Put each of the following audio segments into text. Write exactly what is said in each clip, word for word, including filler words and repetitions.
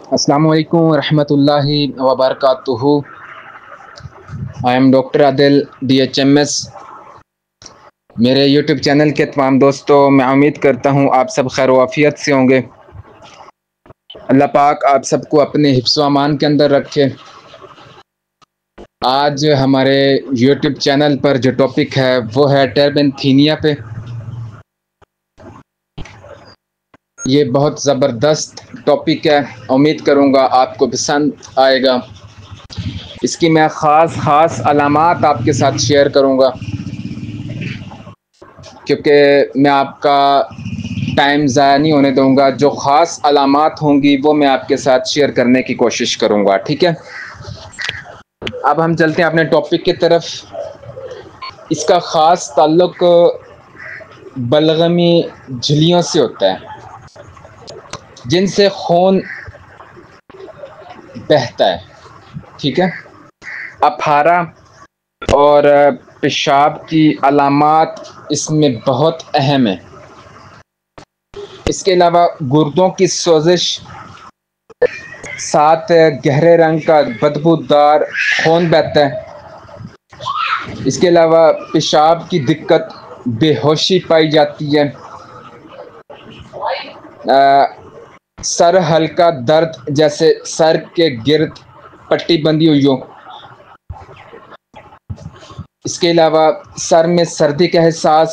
السلام علیکم ورحمۃ اللہ وبرکاتہ۔ I am doctor Adil D H M S. میرے یوٹیوب چینل کے تمام دوستوں، میں امید کرتا ہوں آپ سب خیر و عافیت سے ہوں گے۔ اللہ پاک آپ سب کو اپنے حفظ و امان کے اندر رکھے۔ آج ہمارے یوٹیوب چینل پر جو ٹاپک ہے وہ ہے ٹربینتھینیا پہ۔ یہ بہت زبردست ٹاپک ہے، امید کروں گا آپ کو پسند آئے گا۔ اس کی میں خاص خاص علامات آپ کے ساتھ شیئر کروں گا، کیونکہ میں آپ کا ٹائم ضائع نہیں ہونے دوں گا۔ جو خاص علامات ہوں گی وہ میں آپ کے ساتھ شیئر کرنے کی کوشش کروں گا، ٹھیک ہے؟ اب ہم چلتے ہیں اپنے ٹاپک کی طرف۔ اس کا خاص تعلق بلغمی جھلیوں سے ہوتا ہے، جن سے خون بہتا ہے، ٹھیک ہے؟ اپھارا اور پیشاب کی علامات اس میں بہت اہم ہیں۔ اس کے علاوہ گردوں کی سوزش، ساتھ گہرے رنگ کا بدبودار خون بہتا ہے۔ اس کے علاوہ پیشاب کی دقت، بے ہوشی پائی جاتی ہے۔ سر ہلکا درد، جیسے سر کے گرد پٹی بندھی ہوئی ہو۔ اس کے علاوہ سر میں سردی کا احساس،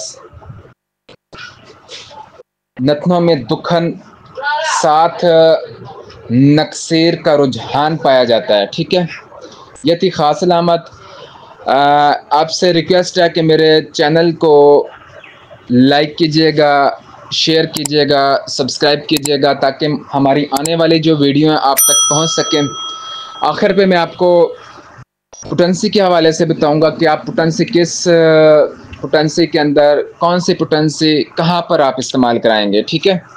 نتنوں میں دکھن، ساتھ نکسیر کا رجحان پایا جاتا ہے، ٹھیک ہے؟ یہ تھی خاص علامت۔ آپ سے ریکویسٹ ہے کہ میرے چینل کو لائک کیجیے گا، شیئر کیجیے گا، سبسکرائب کیجیے گا، تاکہ ہماری آنے والی جو ویڈیو ہیں آپ تک پہنچ سکیں۔ آخر پہ میں آپ کو پوٹنسی کے حوالے سے بتاؤں گا کہ آپ پوٹنسی کس پوٹنسی کے اندر، کون سی پوٹنسی کہاں پر آپ استعمال کرائیں گے، ٹھیک ہے؟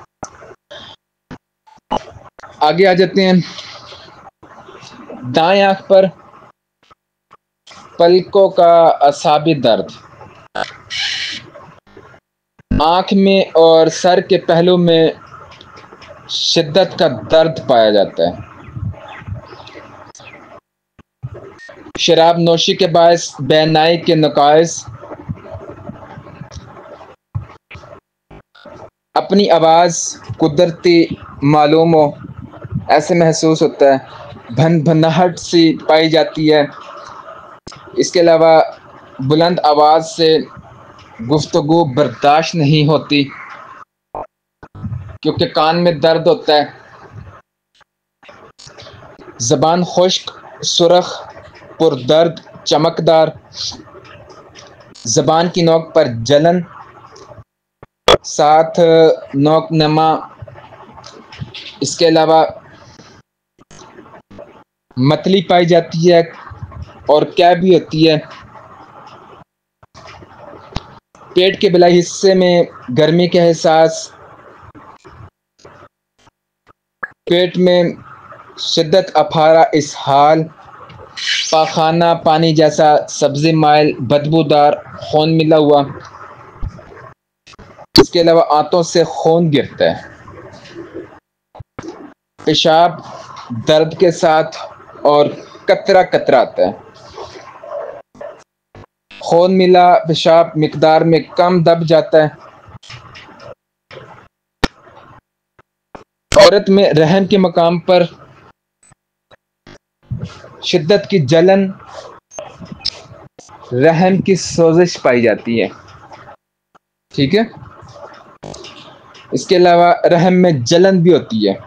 آگے آ جاتے ہیں۔ دائیں آنکھ پر پلکوں کا اعصابی درد، آنکھ میں اور سر کے پہلو میں شدت کا درد پایا جاتا ہے۔ شراب نوشی کے باعث بینائی کے نقائص، اپنی آواز قدرتی معلوم ہو، ایسے محسوس ہوتا ہے۔ بھن بھناہٹ سی پائی جاتی ہے۔ اس کے علاوہ بلند آواز سے گفتگو برداشت نہیں ہوتی، کیونکہ کان میں درد ہوتا ہے۔ زبان خشک، سرخ، پردرد، چمکدار، زبان کی نوک پر جلن، ساتھ نوک نما۔ اس کے علاوہ متلی پائی جاتی ہے اور کیا بھی ہوتی ہے۔ پیٹ کے بلائی حصے میں گرمی کا احساس، پیٹ میں شدت، اپھارا، اسہال، پاخانہ پانی جیسا سبزی مائل بدبودار خون ملا ہوا۔ اس کے علاوہ آنتوں سے خون گرتا ہے۔ پیشاب درد کے ساتھ اور قطرہ قطرہ آتا ہے۔ خون ملا پیشاب مقدار میں کم دب جاتا ہے۔ عورت میں رحم کے مقام پر شدت کی جلن، رحم کی سوزش پائی جاتی ہے، ٹھیک ہے؟ اس کے علاوہ رحم میں جلن بھی ہوتی ہے۔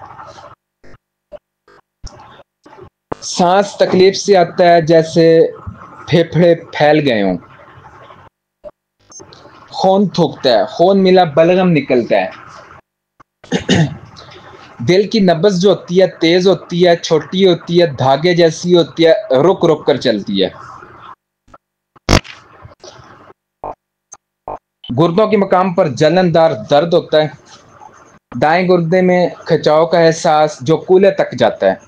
سانس تکلیف سے آتا ہے، جیسے پھیپھڑے پھیل گئے ہوں۔ خون تھوکتا ہے، خون ملا بلغم نکلتا ہے۔ دل کی نبض جو ہوتی ہے تیز ہوتی ہے، چھوٹی ہوتی ہے، دھاگے جیسی ہوتی ہے، رک رک کر چلتی ہے۔ گردوں کے مقام پر جلن دار درد ہوتا ہے۔ دائیں گردے میں کھچاؤ کا احساس جو کولے تک جاتا ہے۔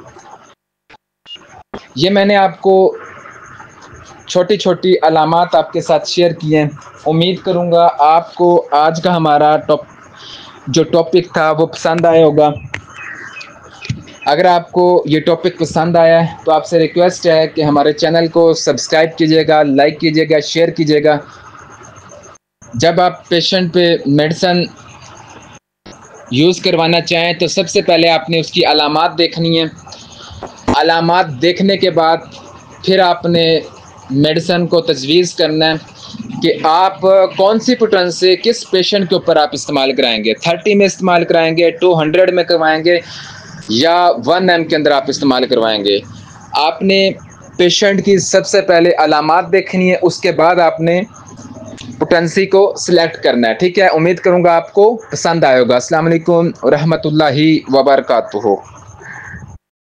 یہ میں نے آپ کو چھوٹی چھوٹی علامات آپ کے ساتھ شیئر کی ہیں۔ امید کروں گا آپ کو آج کا ہمارا ٹاپ جو ٹاپک تھا وہ پسند آیا ہوگا۔ اگر آپ کو یہ ٹاپک پسند آیا ہے تو آپ سے ریکویسٹ ہے کہ ہمارے چینل کو سبسکرائب کیجیے گا، لائک کیجیے گا، شیئر کیجیے گا۔ جب آپ پیشنٹ پہ میڈیسن یوز کروانا چاہیں تو سب سے پہلے آپ نے اس کی علامات دیکھنی ہے۔ علامات دیکھنے کے بعد پھر آپ نے میڈیسن کو تجویز کرنا ہے کہ آپ کون سی پوٹینسی کس پیشنٹ کے اوپر آپ استعمال کرائیں گے، تھرٹی میں استعمال کرائیں گے، ٹو ہنڈریڈ میں کروائیں گے یا ون ایم کے اندر آپ استعمال کروائیں گے۔ آپ نے پیشنٹ کی سب سے پہلے علامات دیکھنی ہے، اس کے بعد آپ نے پوٹینسی کو سلیکٹ کرنا ہے۔ ٹھیک ہے، امید کروں گا آپ کو پسند آئے گا۔ السلام علیکم ورحمۃ اللہ وبرکاتہ۔